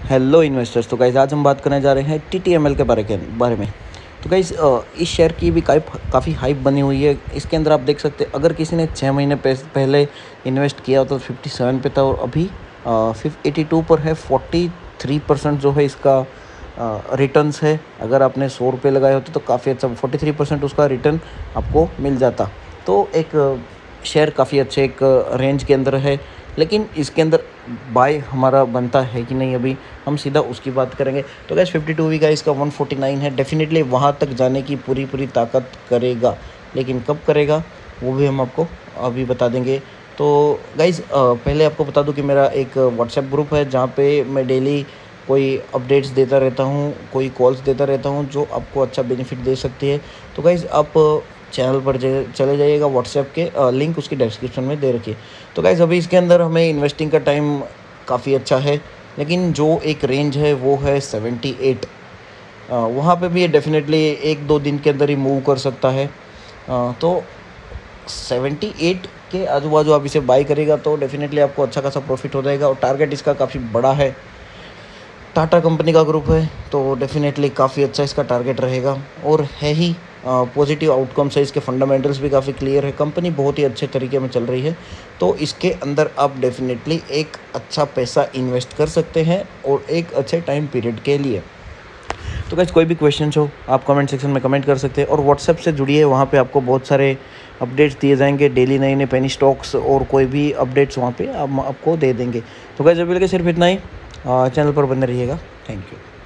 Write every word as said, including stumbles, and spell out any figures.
Hello investors. तो guys आज हम बात करने जा रहे हैं टी टी एम एल के बारे के बारे में। तो गाइज़ इस शेयर की भी काफ़ी काफ़ी हाइप बनी हुई है। इसके अंदर आप देख सकते हैं, अगर किसी ने छः महीने पहले इन्वेस्ट किया तो फिफ्टी सेवन पे था और अभी एटी टू पर है। फोर्टी थ्री परसेंट जो है इसका रिटर्न्स है। अगर आपने सौ रुपये लगाए होते तो काफ़ी अच्छा फोर्टी थ्री परसेंट उसका रिटर्न आपको मिल जाता। तो एक शेयर काफ़ी अच्छे एक रेंज के अंदर है, लेकिन इसके अंदर बाय हमारा बनता है कि नहीं, अभी हम सीधा उसकी बात करेंगे। तो गाइस फिफ्टी टू वी का इसका वन फोर्टी नाइन है। डेफिनेटली वहाँ तक जाने की पूरी पूरी ताकत करेगा, लेकिन कब करेगा वो भी हम आपको अभी बता देंगे। तो गाइस पहले आपको बता दूं कि मेरा एक व्हाट्सएप ग्रुप है जहाँ पे मैं डेली कोई अपडेट्स देता रहता हूँ, कोई कॉल्स देता रहता हूँ जो आपको अच्छा बेनिफिट दे सकती है। तो गाइस आप चैनल पर चले जाइएगा, व्हाट्सएप के लिंक उसकी डिस्क्रिप्शन में दे रखिए। तो गाइस अभी इसके अंदर हमें इन्वेस्टिंग का टाइम काफ़ी अच्छा है, लेकिन जो एक रेंज है वो है सेवेंटी एट। वहाँ पे भी ये डेफिनेटली एक दो दिन के अंदर ही मूव कर सकता है। आ, तो सेवेंटी एट के आजू बाजू आप इसे बाई करेगा तो डेफिनेटली आपको अच्छा खासा प्रॉफिट हो जाएगा। और टारगेट इसका काफ़ी बड़ा है, टाटा कंपनी का ग्रुप है, तो डेफिनेटली काफ़ी अच्छा इसका टारगेट रहेगा और है ही पॉजिटिव आउटकम्स है। इसके फंडामेंटल्स भी काफ़ी क्लियर है, कंपनी बहुत ही अच्छे तरीके में चल रही है। तो इसके अंदर आप डेफिनेटली एक अच्छा पैसा इन्वेस्ट कर सकते हैं और एक अच्छे टाइम पीरियड के लिए। तो गाइस कोई भी क्वेश्चन हो आप कमेंट सेक्शन में कमेंट कर सकते हैं और व्हाट्सएप से जुड़िए, वहाँ पे आपको बहुत सारे अपडेट्स दिए जाएंगे डेली, नए नए पेनी स्टॉक्स और कोई भी अपडेट्स वहाँ पे आप, आपको दे देंगे। तो गाइस अभी लगे सिर्फ इतना ही, चैनल पर बने रहिएगा। Thank you.